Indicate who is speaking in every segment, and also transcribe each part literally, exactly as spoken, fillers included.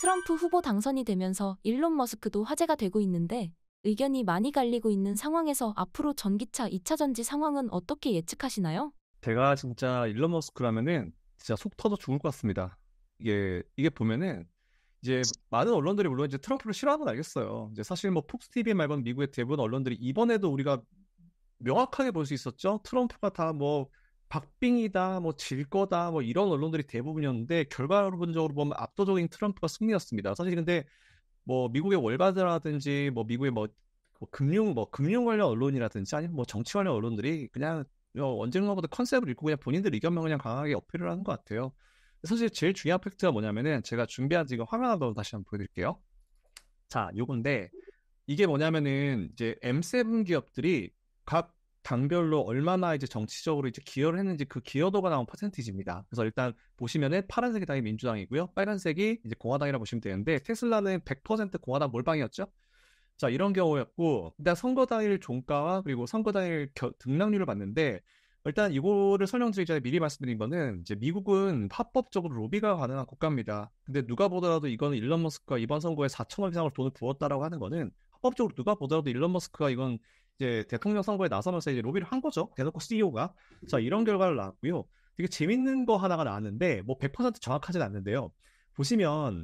Speaker 1: 트럼프 후보 당선이 되면서 일론 머스크도 화제가 되고 있는데 의견이 많이 갈리고 있는 상황에서 앞으로 전기차 이 차 전지 상황은 어떻게 예측하시나요?
Speaker 2: 제가 진짜 일론 머스크라면은 진짜 속 터져 죽을 것 같습니다. 이게 이게 보면은 이제 많은 언론들이 물론 이제 트럼프를 싫어하는 건 알겠어요. 이제 사실 뭐 폭스 티비 말고는 미국의 대부분 언론들이 이번에도 우리가 명확하게 볼 수 있었죠. 트럼프가 다 뭐 박빙이다, 뭐 질 거다, 뭐 이런 언론들이 대부분이었는데 결과론적으로 보면 압도적인 트럼프가 승리였습니다. 사실 근데 뭐 미국의 월가드라든지 뭐 미국의 뭐, 뭐 금융 뭐 금융 관련 언론이라든지 아니면 뭐 정치 관련 언론들이 그냥 어, 언젠가부터 컨셉을 읽고 그냥 본인들 의견만 그냥 강하게 어필을 하는 것 같아요. 사실 제일 중요한 팩트가 뭐냐면은 제가 준비한 지금 화면 하나 다시 한번 보여드릴게요. 자, 요건데 이게 뭐냐면은 이제 엠 세븐 기업들이 각 당별로 얼마나 이제 정치적으로 이제 기여를 했는지 그 기여도가 나온 퍼센티지입니다. 그래서 일단 보시면은 파란색이 당연히 민주당이고요. 빨간색이 이제 공화당이라고 보시면 되는데 테슬라는 백 퍼센트 공화당 몰빵이었죠. 자, 이런 경우였고 일단 선거 당일 종가와 그리고 선거 당일 겨, 등락률을 봤는데 일단 이거를 설명드리기 전에 미리 말씀드린 거는 이제 미국은 합법적으로 로비가 가능한 국가입니다. 근데 누가 보더라도 이거는 일론 머스크가 이번 선거에 사천억 이상을 돈을 부었다라고 하는 거는 합법적으로 누가 보더라도 일론 머스크가 이건 이제 대통령 선거에 나서면서 이제 로비를 한 거죠. 대놓고 씨이오가. 자, 이런 결과를 나왔고요. 되게 재밌는 거 하나가 나왔는데 뭐 백 퍼센트 정확하진 않는데요. 보시면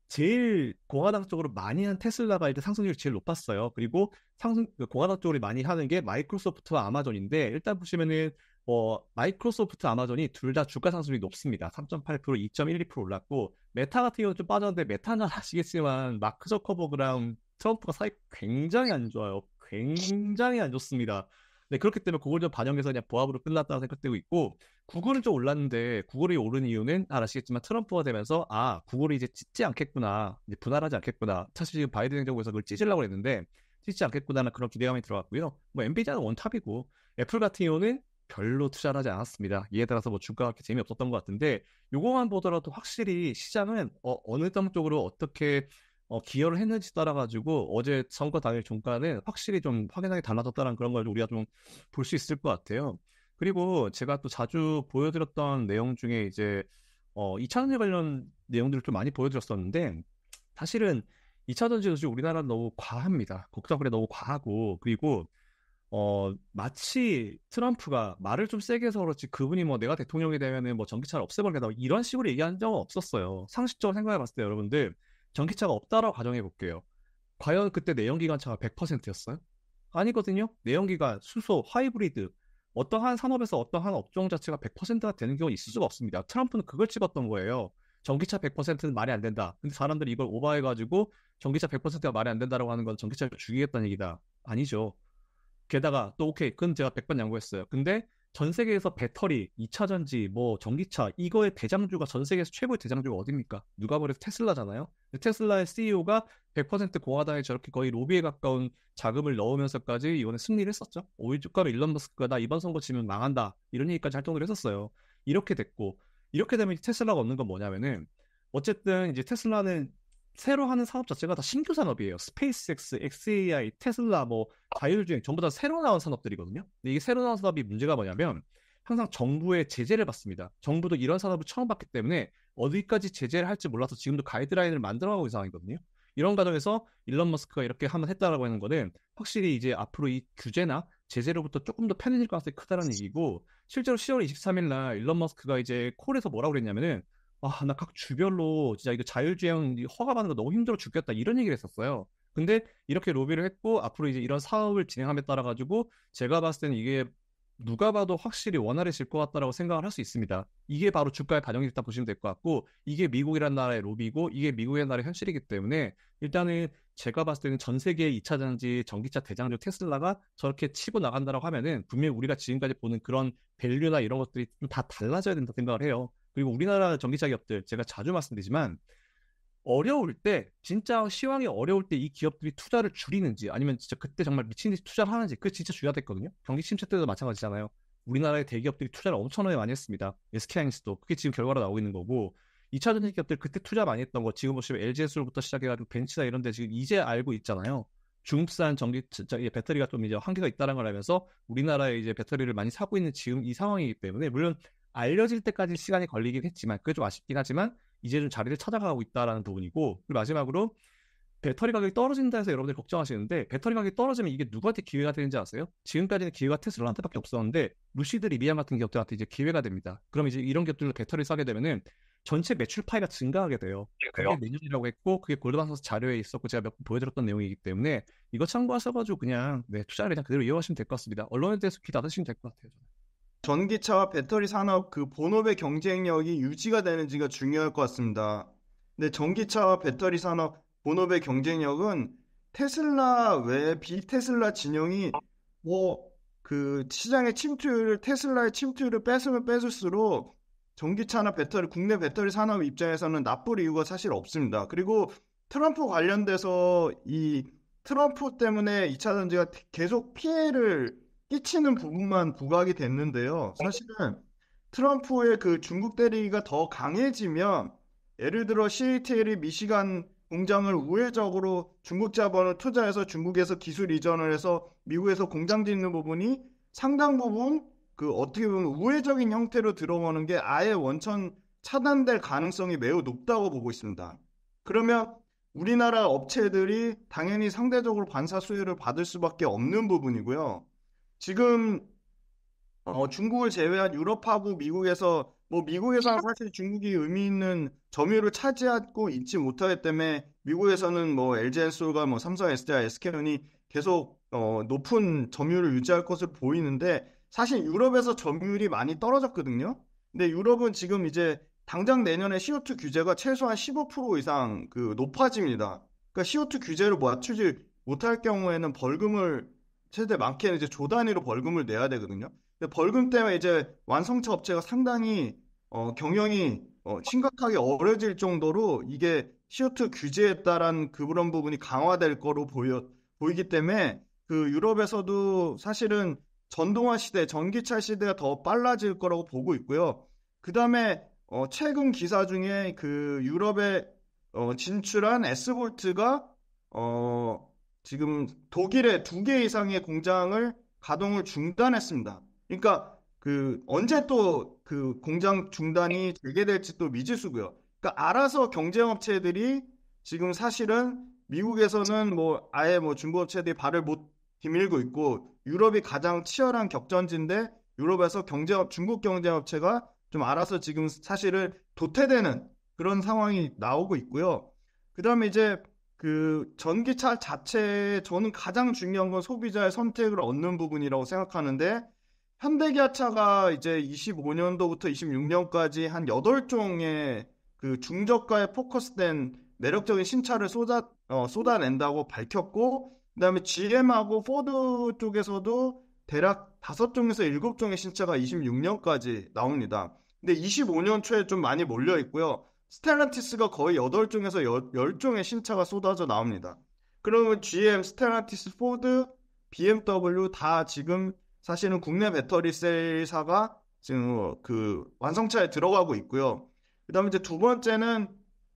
Speaker 2: 제일 공화당 쪽으로 많이 한 테슬라가 일단 상승률이 제일 높았어요. 그리고 상승 그 공화당 쪽으로 많이 하는 게 마이크로소프트와 아마존인데 일단 보시면은 뭐 마이크로소프트, 아마존이 둘 다 주가 상승률이 높습니다. 삼 점 팔 퍼센트, 이 점 일이 퍼센트 올랐고 메타 같은 경우는 좀 빠졌는데 메타는 아시겠지만 마크 저커버그랑 트럼프가 사이 굉장히 안 좋아요. 굉장히 안 좋습니다. 네, 그렇기 때문에 그걸 좀 반영해서 그냥 보합으로 끝났다고 생각되고 있고 구글은 좀 올랐는데 구글이 오른 이유는 아, 아시겠지만 트럼프가 되면서 아 구글이 이제 찢지 않겠구나, 이제 분할하지 않겠구나. 사실 지금 바이든 행정부에서 그걸 찢으려고 했는데 찢지 않겠구나는 그런 기대감이 들어갔고요. 뭐 엔비디아는 원탑이고 애플 같은 경우는 별로 투자를 하지 않았습니다. 이에 따라서 뭐 주가가 그렇게 재미없었던 것 같은데 요거만 보더라도 확실히 시장은 어, 어느 쪽으로 어떻게 어, 기여를 했는지 따라가지고 어제 선거 당일 종가는 확실히 좀 확연하게 달라졌다는 그런 걸 우리가 좀 볼 수 있을 것 같아요. 그리고 제가 또 자주 보여드렸던 내용 중에 이제 어, 이 차 전지 관련 내용들을 좀 많이 보여드렸었는데 사실은 이 차 전지도 지금 우리나라는 너무 과합니다. 국가불에 너무 과하고 그리고 어, 마치 트럼프가 말을 좀 세게 해서 그렇지 그분이 뭐 내가 대통령이 되면은 뭐 전기차를 없애버리겠다 이런 식으로 얘기한 적은 없었어요. 상식적으로 생각해 봤을 때 여러분들 전기차가 없다라고 가정해 볼게요. 과연 그때 내연기관차가 백 퍼센트였어요? 아니거든요. 내연기관, 수소, 하이브리드 어떠한 산업에서 어떠한 업종 자체가 백 퍼센트가 되는 경우는 있을 수가 없습니다. 트럼프는 그걸 찍었던 거예요. 전기차 백 퍼센트는 말이 안 된다. 근데 사람들이 이걸 오버해가지고 전기차 백 퍼센트가 말이 안 된다라고 하는 건 전기차를 죽이겠다는 얘기다. 아니죠. 게다가 또 오케이, 그건 제가 백 번 양보했어요. 근데 전 세계에서 배터리, 이 차 전지, 뭐 전기차 이거의 대장주가 전 세계에서 최고의 대장주가 어딥니까? 누가 보래도 테슬라잖아요. 테슬라의 씨이오가 백 퍼센트 공화당에 저렇게 거의 로비에 가까운 자금을 넣으면서까지 이번에 승리를 했었죠. 오일 주가로 일론 머스크가 나 이번 선거 치면 망한다 이런 얘기까지 활동을 했었어요. 이렇게 됐고 이렇게 되면 테슬라가 얻는 건 뭐냐면은 어쨌든 이제 테슬라는 새로 하는 사업 자체가 다 신규 산업이에요. 스페이스X, 엑스에이아이, 테슬라, 뭐 자율주행 전부 다 새로 나온 산업들이거든요. 근데 이게 새로 나온 산업이 문제가 뭐냐면 항상 정부의 제재를 받습니다. 정부도 이런 산업을 처음 봤기 때문에 어디까지 제재를 할지 몰라서 지금도 가이드라인을 만들어가고 있는 상황이거든요. 이런 과정에서 일론 머스크가 이렇게 한번 했다라고 하는 거는 확실히 이제 앞으로 이 규제나 제재로부터 조금 더 편해질 가능성이 크다는 얘기고 실제로 시월 이십삼일 날 일론 머스크가 이제 콜에서 뭐라고 그랬냐면은 아, 나 각 주별로 진짜 이거 자율주행 허가받는 거 너무 힘들어 죽겠다 이런 얘기를 했었어요. 근데 이렇게 로비를 했고 앞으로 이제 이런 사업을 진행함에 따라 가지고 제가 봤을 때는 이게 누가 봐도 확실히 원활해질 것 같다라고 생각을 할 수 있습니다. 이게 바로 주가에 반영이 됐다 보시면 될 것 같고 이게 미국이라는 나라의 로비고 이게 미국의 나라의 현실이기 때문에 일단은 제가 봤을 때는 전 세계의 이 차 전지 전기차 대장주 테슬라가 저렇게 치고 나간다라고 하면은 분명히 우리가 지금까지 보는 그런 밸류나 이런 것들이 좀 다 달라져야 된다 생각을 해요. 그리고 우리나라 전기차 기업들 제가 자주 말씀드리지만 어려울 때 진짜 시황이 어려울 때 이 기업들이 투자를 줄이는지 아니면 진짜 그때 정말 미친 듯이 투자를 하는지 그게 진짜 중요하겠거든요. 경기 침체 때도 마찬가지잖아요. 우리나라의 대기업들이 투자를 엄청나게 많이 했습니다. 에스케이하이닉스도 그게 지금 결과로 나오고 있는 거고 이 차 전지 기업들 그때 투자 많이 했던 거 지금 보시면 엘지에스로부터 시작해가지고 벤츠나 이런 데 지금 이제 알고 있잖아요. 중국산 전기 배터리가 좀 이제 한계가 있다는 걸 알면서 우리나라에 이제 배터리를 많이 사고 있는 지금 이 상황이기 때문에 물론 알려질 때까지 시간이 걸리긴 했지만 그게 좀 아쉽긴 하지만 이제 좀 자리를 찾아가고 있다라는 부분이고, 그리고 마지막으로 배터리 가격이 떨어진다 해서 여러분들이 걱정하시는데, 배터리 가격이 떨어지면 이게 누구한테 기회가 되는지 아세요? 지금까지는 기회가 테슬라한테밖에 없었는데 루시드 리비안 같은 기업들한테 이제 기회가 됩니다. 그럼 이제 이런 기업들로 배터리를 싸게 되면은 전체 매출 파이가 증가하게 돼요. 그게 내년이라고 했고, 그게 골드만삭스 자료에 있었고 제가 몇 번 보여드렸던 내용이기 때문에 이거 참고하셔가지고 그냥 네, 투자를 그냥 그대로 이어가시면 될 것 같습니다. 언론에 대해서 귀 닫으시면 될 것 같아요. 저는.
Speaker 3: 전기차와 배터리 산업 그 본업의 경쟁력이 유지가 되는지가 중요할 것 같습니다. 근데 전기차와 배터리 산업 본업의 경쟁력은 테슬라 외 비테슬라 진영이 뭐 그 시장의 침투율을 테슬라의 침투율을 뺏으면 뺏을수록 전기차나 배터리 국내 배터리 산업 입장에서는 나쁠 이유가 사실 없습니다. 그리고 트럼프 관련돼서 이 트럼프 때문에 이차 전지가 계속 피해를 끼치는 부분만 부각이 됐는데요. 사실은 트럼프의 그 중국 대리가 더 강해지면 예를 들어 씨에이티엘이 미시간 공장을 우회적으로 중국 자본을 투자해서 중국에서 기술 이전을 해서 미국에서 공장 짓는 부분이 상당 부분 그 어떻게 보면 우회적인 형태로 들어오는 게 아예 원천 차단될 가능성이 매우 높다고 보고 있습니다. 그러면 우리나라 업체들이 당연히 상대적으로 반사 수혜를 받을 수밖에 없는 부분이고요. 지금 어, 중국을 제외한 유럽하고 미국에서 뭐 미국에서는 사실 중국이 의미 있는 점유율을 차지하고 있지 못하기 때문에 미국에서는 뭐 엘지엔솔과 뭐 삼성, 에스디아이, 에스케이온이 계속 어, 높은 점유율을 유지할 것으로 보이는데 사실 유럽에서 점유율이 많이 떨어졌거든요. 근데 유럽은 지금 이제 당장 내년에 씨오투 규제가 최소한 십오 퍼센트 이상 그 높아집니다. 그러니까 씨오투 규제를 맞추지 못할 경우에는 벌금을 최대 많게는 이제 조 단위로 벌금을 내야 되거든요. 근데 벌금 때문에 이제 완성차 업체가 상당히 어, 경영이 어, 심각하게 어려질 정도로 이게 씨오투 규제에 따른 그런 부분이 강화될 거로 보여, 보이기 때문에 그 유럽에서도 사실은 전동화 시대, 전기차 시대가 더 빨라질 거라고 보고 있고요. 그 다음에 어, 최근 기사 중에 그 유럽에 어, 진출한 에스볼트가 어, 지금 독일에 두 개 이상의 공장을 가동을 중단했습니다. 그러니까 그 언제 또 그 공장 중단이 되게 될지 또 미지수고요. 그러니까 알아서 경쟁업체들이 지금 사실은 미국에서는 뭐 아예 뭐 중국업체들이 발을 못 디밀고 있고 유럽이 가장 치열한 격전지인데 유럽에서 경쟁업 중국 경쟁업체가 좀 알아서 지금 사실은 도태되는 그런 상황이 나오고 있고요. 그다음에 이제 그 전기차 자체에 저는 가장 중요한 건 소비자의 선택을 얻는 부분이라고 생각하는데 현대기아차가 이제 이십오 년도부터 이십육 년까지 한 여덟 종의 그 중저가에 포커스된 매력적인 신차를 쏟아, 어, 쏟아낸다고 밝혔고 그다음에 지엠하고 포드 쪽에서도 대략 다섯 종에서 일곱 종의 신차가 이십육 년까지 나옵니다. 근데 이십오 년 초에 좀 많이 몰려 있고요. 스텔란티스가 거의 여덟 종에서 십 종의 신차가 쏟아져 나옵니다. 그러면 지엠, 스텔란티스, 포드, 비엠더블유 다 지금 사실은 국내 배터리 셀사가 지금 그 완성차에 들어가고 있고요. 그 다음에 이제 두 번째는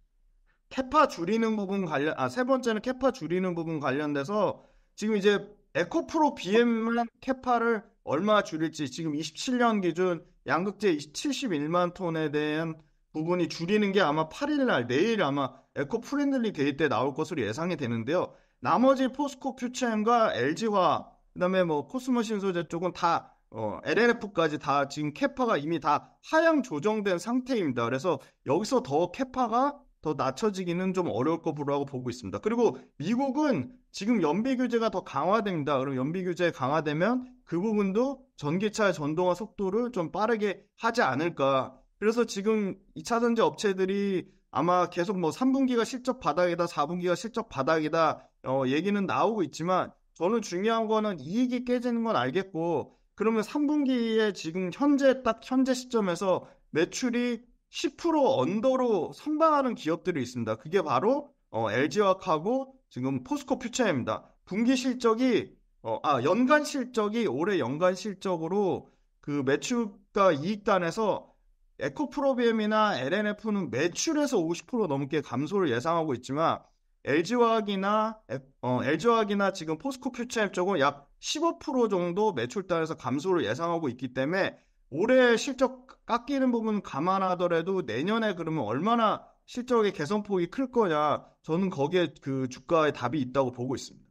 Speaker 3: 캐파 줄이는 부분 관련, 아, 세 번째는 캐파 줄이는 부분 관련돼서 지금 이제 에코프로 비엠만 캐파를 얼마 줄일지 지금 이십칠 년 기준 양극재 칠십일만 톤에 대한 부분이 줄이는 게 아마 팔 일 날 내일 아마 에코 프렌들리 데이 때 나올 것으로 예상이 되는데요. 나머지 포스코 퓨처엠과 엘지화 그다음에 뭐 코스모 신소재 쪽은 다 어, 엘엔에프까지 다 지금 캐파가 이미 다 하향 조정된 상태입니다. 그래서 여기서 더 캐파가 더 낮춰지기는 좀 어려울 거라고 보고 있습니다. 그리고 미국은 지금 연비 규제가 더 강화됩니다. 그럼 연비 규제 강화되면 그 부분도 전기차의 전동화 속도를 좀 빠르게 하지 않을까. 그래서 지금 이차 전지 업체들이 아마 계속 뭐 삼 분기가 실적 바닥이다, 사 분기가 실적 바닥이다 어, 얘기는 나오고 있지만 저는 중요한 거는 이익이 깨지는 건 알겠고 그러면 삼 분기에 지금 현재 딱 현재 시점에서 매출이 십 퍼센트 언더로 선방하는 기업들이 있습니다. 그게 바로 어, 엘지화학하고 지금 포스코 퓨처엠입니다. 분기 실적이 어, 아 연간 실적이 올해 연간 실적으로 그 매출과 이익단에서 에코프로비엠이나 엘엔에프는 매출에서 오십 퍼센트 넘게 감소를 예상하고 있지만 엘지화학이나 어, 엘지화학이나 지금 포스코 퓨처엠 쪽은 약 십오 퍼센트 정도 매출단에서 감소를 예상하고 있기 때문에 올해 실적 깎이는 부분 감안하더라도 내년에 그러면 얼마나 실적의 개선폭이 클 거냐, 저는 거기에 그 주가에 답이 있다고 보고 있습니다.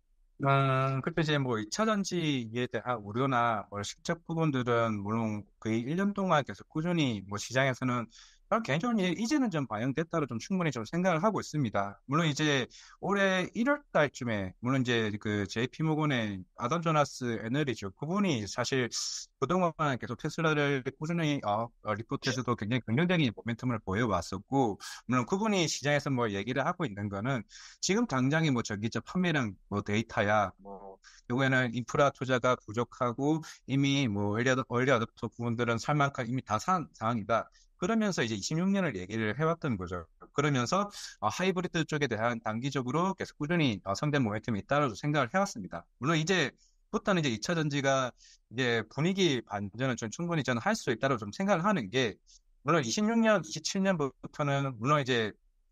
Speaker 4: 음, 그때 이제 뭐 이 차 전지에 대한 우려나 뭐 실적 부분들은 물론 거의 일 년 동안 계속 꾸준히 뭐 시장에서는 저는 개인적으로 이제 이제는 좀 반영됐다고 좀 충분히 좀 생각을 하고 있습니다. 물론 이제 올해 일월 달쯤에 물론 이제 그 제이피모건의 아담 조나스 애널리죠. 그분이 사실 그동안 계속 테슬라를 꾸준히 어, 어, 리포트에서도 굉장히 긍정적인 모멘텀을 보여왔었고 물론 그분이 시장에서 뭐 얘기를 하고 있는 거는 지금 당장의 뭐 전기차 판매량 뭐 데이터야 뭐 결국에는 인프라 투자가 부족하고 이미 뭐 얼리 어답- 얼리 어답터 부분들은 살 만큼 이미 다 산 상황이다. 그러면서 이제 이십육 년을 얘기를 해왔던 거죠. 그러면서 어, 하이브리드 쪽에 대한 단기적으로 계속 꾸준히 어, 성장 모멘텀이 있다고 생각을 해왔습니다. 물론 이제부터는 이제 이 차 전지가 이제 분위기 반전을 좀 충분히 저는 할 수 있다고 좀 생각을 하는 게 물론 이십육 년, 이십칠 년부터는 물론 이제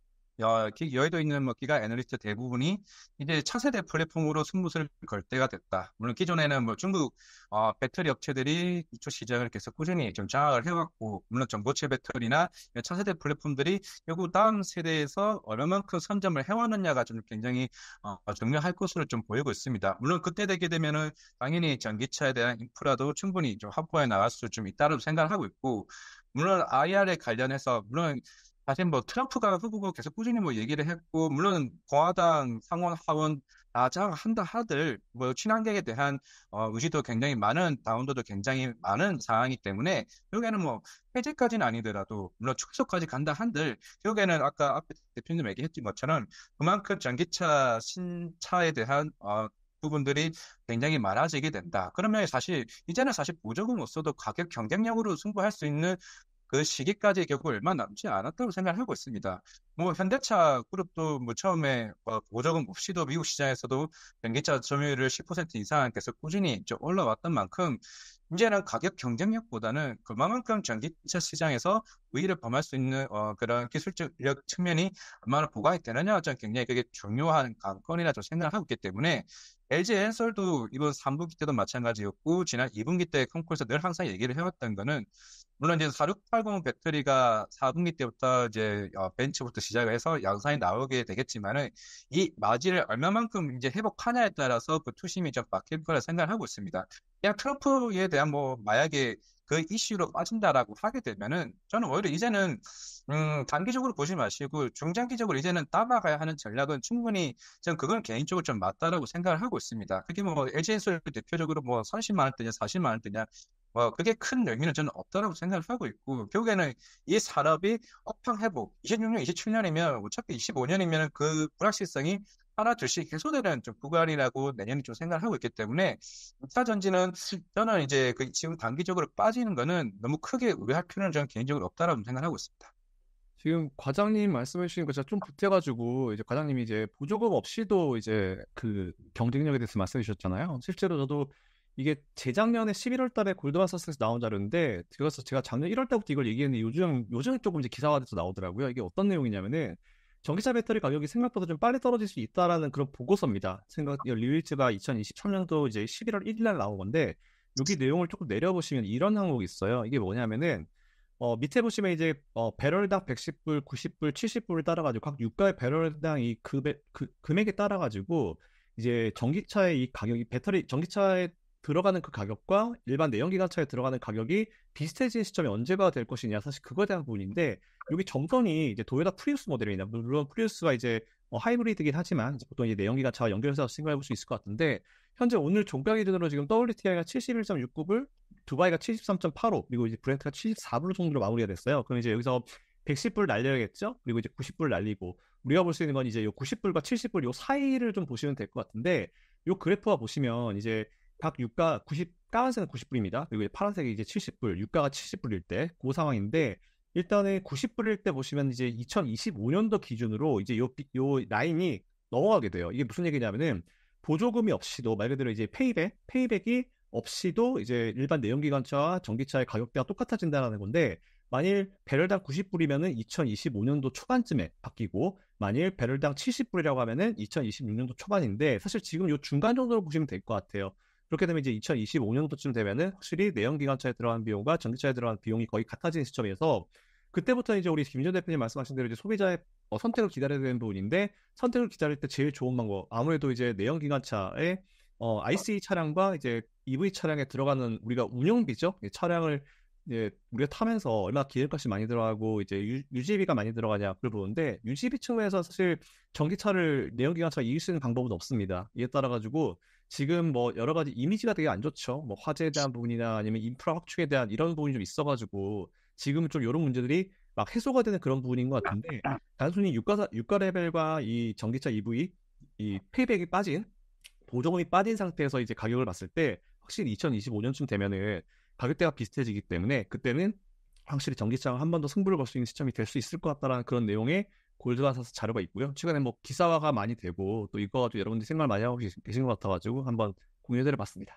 Speaker 4: 여, 기- 여의도에 있는 뭐 기가 애널리스트 대부분이 이제 차세대 플랫폼으로 승부수를 걸 때가 됐다. 물론 기존에는 뭐 중국 어, 배터리 업체들이 이쪽 시장을 계속 꾸준히 좀 장악을 해왔고, 물론 전고체 배터리나 차세대 플랫폼들이 결국 다음 세대에서 얼마만큼 선점을 해왔느냐가 좀 굉장히 어, 중요할 것으로 좀 보이고 있습니다. 물론 그때 되게 되면은 당연히 전기차에 대한 인프라도 충분히 좀 확보해 나갈 수 좀 있다고 생각을 하고 있고, 물론 아이알에 관련해서 물론 사실 뭐 트럼프가 후보고 계속 꾸준히 뭐 얘기를 했고 물론 공화당 상원 하원 다 장악한다 하들 뭐 친환경에 대한 어, 의지도 굉장히 많은 다운도도 굉장히 많은 상황이기 때문에 결국에는 뭐 해제까지는 아니더라도 물론 축소까지 간다 한들 결국에는 아까 앞에 대표님 얘기했던 것처럼 그만큼 전기차 신차에 대한 어, 부분들이 굉장히 많아지게 된다. 그러면 사실 이제는 사실 보조금 없어도 가격 경쟁력으로 승부할 수 있는 그 시기까지 결국 얼마 남지 않았다고 생각을 하고 있습니다. 뭐 현대차 그룹도 뭐 처음에 뭐 보조금 없이도 미국 시장에서도 전기차 점유율을 십 퍼센트 이상 계속 꾸준히 좀 올라왔던 만큼 이제는 가격 경쟁력보다는 그만큼 전기차 시장에서 우위를 범할 수 있는 어, 그런 기술적 측면이 얼마나 부과가 되느냐 저는 굉장히 그게 중요한 관건이라 좀 생각을 하고 있기 때문에 엘지엔솔도 이번 삼 분기 때도 마찬가지였고 지난 이 분기 때 컨콜에서 늘 항상 얘기를 해왔던 거는 물론 이제 사육팔공 배터리가 사 분기 때부터 이제 어, 벤치부터 시작을 해서 양산이 나오게 되겠지만은 이 마진을 얼마만큼 이제 회복하냐에 따라서 그 투심이 좀 바뀔 거라 생각을 하고 있습니다. 그냥 트럼프에 대한 뭐 만약에 그 이슈로 빠진다라고 하게 되면은 저는 오히려 이제는 음, 단기적으로 보지 마시고 중장기적으로 이제는 따라가야 하는 전략은 충분히 저는 그건 개인적으로 좀 맞다라고 생각을 하고 있습니다. 그게 뭐 엘지엔솔 대표적으로 뭐 삼십만 원대냐 사십만 원대냐 뭐 그게 큰 의미는 저는 없다라고 생각을 하고 있고 결국에는 이 산업이 업황 회복 이십육 년, 이십칠 년이면 어차피 이십오 년이면 그 불확실성이 하나 둘씩 해소되는 좀 구간이라고 내년에 좀 생각을 하고 있기 때문에 이 차 전지는 저는 이제 그 지금 단기적으로 빠지는 거는 너무 크게 우려할 필요는 저는 개인적으로 없다라고 생각을 하고 있습니다.
Speaker 2: 지금 과장님 말씀해 주신 거 제가 좀 보태가지고 이제 과장님이 이제 보조금 없이도 이제 그 경쟁력에 대해서 말씀해 주셨잖아요. 실제로 저도 이게 재작년에 십일월 달에 골드만삭스에서 나온 자료인데 그래서 제가 작년 일월 달부터 이걸 얘기했는데 요즘 요즘 조금 이제 기사화돼서 나오더라고요. 이게 어떤 내용이냐면은 전기차 배터리 가격이 생각보다 좀 빨리 떨어질 수 있다라는 그런 보고서입니다. 생각 리일즈가 이천이십삼 년도 이제 십일월 일일 날 나온 건데 여기 내용을 조금 내려보시면 이런 항목이 있어요. 이게 뭐냐면은 어, 밑에 보시면 이제 어, 배럴당 백십 불, 구십 불, 칠십 불을 따라가지고 각 유가의 배럴당 이 금액, 그, 금액에 따라가지고 이제 전기차의 이 가격이 배터리 전기차에 들어가는 그 가격과 일반 내연기관차에 들어가는 가격이 비슷해진 시점이 언제가 될 것이냐 사실 그거에 대한 부분인데 여기 점선이 이제 도요타 프리우스 모델입니다. 물론 프리우스가 이제 어, 하이브리드긴 하지만 이제 보통 이제 내연기관차와 연결해서 생각해 볼 수 있을 것 같은데 현재 오늘 종가 기준으로 지금 더블유티아이가 칠십일 점 육구 불, 두바이가 칠십삼 점 팔오, 그리고 이제 브렌트가 칠십사 불 정도로 마무리가 됐어요. 그럼 이제 여기서 백십 불 날려야겠죠? 그리고 이제 구십 불 날리고 우리가 볼 수 있는 건 이제 요 구십 불과 칠십 불 요 사이를 좀 보시면 될 것 같은데 요 그래프와 보시면 이제 각 유가 구십 까만색은 구십 불입니다. 그리고 파란색이 이제 칠십 불, 유가가 칠십 불일 때 그 상황인데 일단은 구십 불일 때 보시면 이제 이천이십오 년도 기준으로 이제 요, 요 라인이 넘어가게 돼요. 이게 무슨 얘기냐면은 보조금이 없이도 말 그대로 이제 페이백, 페이백이 없이도 이제 일반 내연기관차와 전기차의 가격대가 똑같아진다는 건데 만일 배럴당 구십 불이면은 이천이십오 년도 초반쯤에 바뀌고 만일 배럴당 칠십 불이라고 하면은 이천이십육 년도 초반인데 사실 지금 요 중간 정도로 보시면 될 것 같아요. 그렇게 되면 이제 이천이십오 년도쯤 되면은 확실히 내연기관차에 들어가는 비용과 전기차에 들어가는 비용이 거의 같아지는 시점에서 그때부터 이제 우리 김전 대표님 말씀하신 대로 이제 소비자의 어, 선택을 기다려야 되는 부분인데 선택을 기다릴 때 제일 좋은 방법 아무래도 이제 내연기관차에 어, 아이씨 차량과 이제 이브이 차량에 들어가는 우리가 운영비죠. 이 차량을 이제 우리가 타면서 얼마나 기름값이 많이 들어가고 이제 유, 유지비가 많이 들어가냐 그걸 보는데 유지비 측면에서 사실 전기차를 내연기관차가 이길 수 있는 방법은 없습니다. 이에 따라 가지고 지금 뭐 여러 가지 이미지가 되게 안 좋죠. 뭐 화재에 대한 부분이나 아니면 인프라 확충에 대한 이런 부분이 좀 있어가지고 지금 좀 이런 문제들이 막 해소가 되는 그런 부분인 것 같은데 단순히 유가 유가 레벨과 이 전기차 이브이 이 페이백이 빠진 보조금이 빠진 상태에서 이제 가격을 봤을 때 확실히 이천이십오 년쯤 되면은 가격대가 비슷해지기 때문에 그때는 확실히 전기차가 한 번 더 승부를 걸 수 있는 시점이 될 수 있을 것 같다라는 그런 내용의 골드바사스 자료가 있고요. 최근에 뭐 기사화가 많이 되고 또 이거 가지고 여러분들이 생각을 많이 하고 계신 것 같아가지고 한번 공유해드려봤습니다.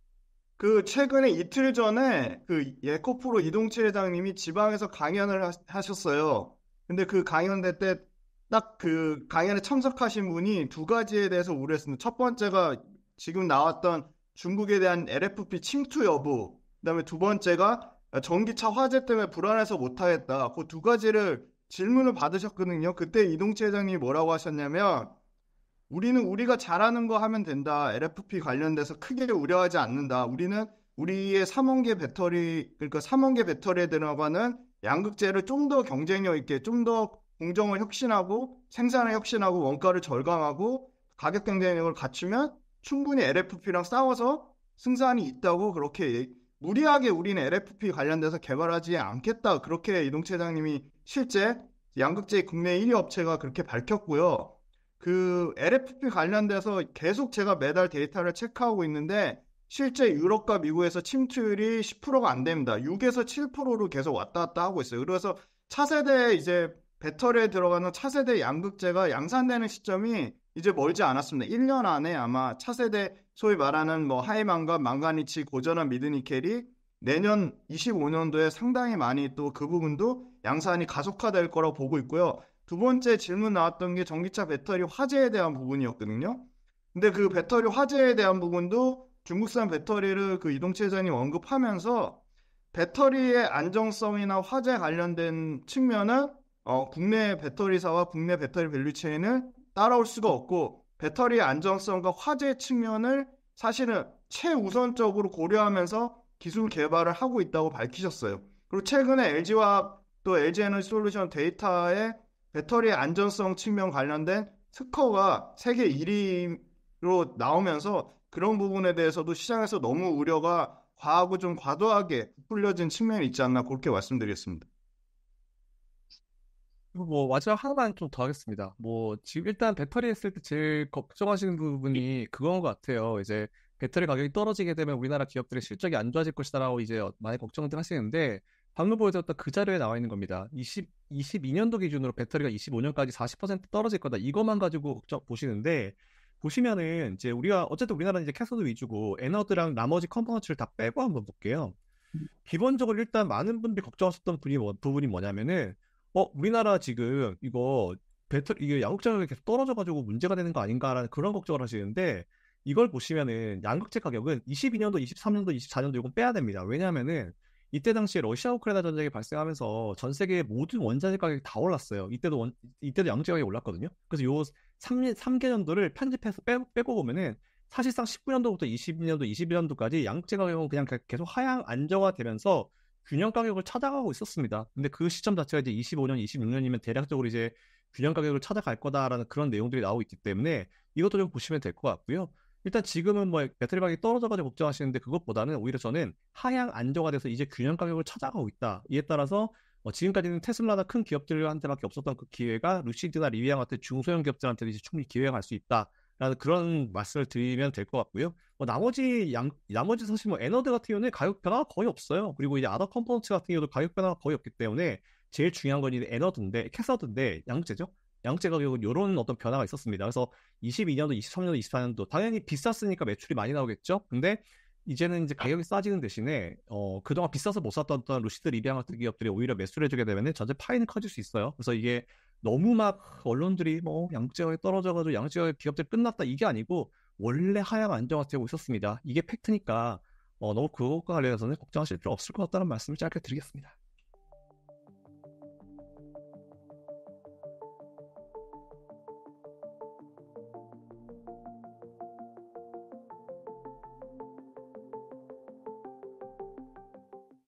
Speaker 3: 그 최근에 이틀 전에 그 에코프로 이동치 회장님이 지방에서 강연을 하, 하셨어요. 근데 그 강연 때 딱 그 강연에 참석하신 분이 두 가지에 대해서 우려했습니다. 첫 번째가 지금 나왔던 중국에 대한 엘에프피 침투 여부, 그다음에 두 번째가 전기차 화재 때문에 불안해서 못하겠다. 그 두 가지를 질문을 받으셨거든요. 그때 이동치 회장님이 뭐라고 하셨냐면 우리는 우리가 잘하는 거 하면 된다. 엘에프피 관련돼서 크게 우려하지 않는다. 우리는 우리의 삼원계 배터리, 그러니까 삼원계 배터리에 들어가는 양극재를 좀 더 경쟁력 있게, 좀 더 공정을 혁신하고 생산을 혁신하고 원가를 절감하고 가격 경쟁력을 갖추면 충분히 엘에프피랑 싸워서 승산이 있다고 그렇게 얘기, 무리하게 우리는 엘에프피 관련돼서 개발하지 않겠다. 그렇게 이동치 회장님이 실제 양극재 국내 일 위 업체가 그렇게 밝혔고요. 그 엘에프피 관련돼서 계속 제가 매달 데이터를 체크하고 있는데 실제 유럽과 미국에서 침투율이 십 퍼센트가 안 됩니다. 육에서 칠 퍼센트로 계속 왔다 갔다 하고 있어요. 그래서 차세대 이제 배터리에 들어가는 차세대 양극재가 양산되는 시점이 이제 멀지 않았습니다. 일 년 안에 아마 차세대 소위 말하는 뭐 하이만간, 망가니치, 고전한 미드니켈이 내년 이십오 년도에 상당히 많이 또 그 부분도 양산이 가속화될 거라고 보고 있고요. 두 번째 질문 나왔던 게 전기차 배터리 화재에 대한 부분이었거든요. 근데 그 배터리 화재에 대한 부분도 중국산 배터리를 그 이동치 회장님 언급하면서 배터리의 안정성이나 화재 관련된 측면은 어, 국내 배터리사와 국내 배터리 밸류체인을 따라올 수가 없고 배터리의 안정성과 화재 측면을 사실은 최우선적으로 고려하면서 기술 개발을 하고 있다고 밝히셨어요. 그리고 최근에 엘지와 또 엘지에너지 솔루션 데이터에 배터리의 안전성 측면 관련된 스코어가 세계 일 위로 나오면서 그런 부분에 대해서도 시장에서 너무 우려가 과하고 좀 과도하게 부풀려진 측면이 있지 않나 그렇게 말씀드리겠습니다.
Speaker 2: 그리고 뭐 마지막 하나만 좀 더 하겠습니다. 뭐 지금 일단 배터리 했을 때 제일 걱정하시는 부분이 그건 것 같아요. 이제 배터리 가격이 떨어지게 되면 우리나라 기업들의 실적이 안 좋아질 것이다라고 이제 많이 걱정들 하시는데 방금 보여드렸던 그 자료에 나와 있는 겁니다. 이십, 이십이 년도 기준으로 배터리가 이십오 년까지 사십 퍼센트 떨어질 거다. 이것만 가지고 걱정 보시는데 보시면은 이제 우리가 어쨌든 우리나라는 이제 캐소드 위주고 에너드랑 나머지 컴포넌트를 다 빼고 한번 볼게요. 기본적으로 일단 많은 분들이 걱정하셨던 부분이, 뭐, 부분이 뭐냐면은 어 우리나라 지금 이거 배터리 이게 양극재 가격이 계속 떨어져가지고 문제가 되는 거 아닌가라는 그런 걱정을 하시는데 이걸 보시면은 양극재 가격은 이십이 년도, 이십삼 년도, 이십사 년도 이건 빼야 됩니다. 왜냐하면은 이때 당시에 러시아 우크라이나 전쟁이 발생하면서 전 세계 모든 원자재 가격이 다 올랐어요. 이때도 원, 이때도 양극재 가격이 올랐거든요. 그래서 요 삼 개년도를 편집해서 빼, 빼고 보면은 사실상 십구 년도부터 이십 년도, 이십일 년도까지 양극재 가격은 그냥 계속 하향 안정화되면서 균형 가격을 찾아가고 있었습니다. 근데 그 시점 자체가 이제 이십오 년, 이십육 년이면 대략적으로 이제 균형 가격을 찾아갈 거다라는 그런 내용들이 나오고 있기 때문에 이것도 좀 보시면 될 것 같고요. 일단 지금은 뭐 배터리 가격이 떨어져가지고 걱정하시는데 그것보다는 오히려 저는 하향 안정화돼서 이제 균형 가격을 찾아가고 있다. 이에 따라서 어 지금까지는 테슬라나 큰 기업들한테밖에 없었던 그 기회가 루시드나 리비안 같은 중소형 기업들한테도 이제 충분히 기회가 갈 수 있다. 라는 그런 말씀을 드리면 될 것 같고요. 뭐 나머지 양 나머지 사실 뭐 에너드 같은 경우는 가격 변화가 거의 없어요. 그리고 이제 아더 컴포넌트 같은 경우도 가격 변화가 거의 없기 때문에 제일 중요한 건 이제 에너드인데 캐서드인데 양극재죠. 양극재 가격은 이런 어떤 변화가 있었습니다. 그래서 이십이 년도, 이십삼 년도, 이십사 년도 당연히 비쌌으니까 매출이 많이 나오겠죠. 근데 이제는 이제 가격이 싸지는 대신에 어 그동안 비싸서 못 샀던 어떤 루시드 리비안 같은 기업들이 오히려 매수를 해주게 되면 전체 파이는 커질 수 있어요. 그래서 이게 너무 막 언론들이 뭐 양극재 가격이 떨어져가지고 양극재 가격 기업들 끝났다 이게 아니고 원래 하향 안정화되고 있었습니다. 이게 팩트니까 어 너무 그것과 관련해서는 걱정하실 필요 없을 것 같다는 말씀을 짧게 드리겠습니다.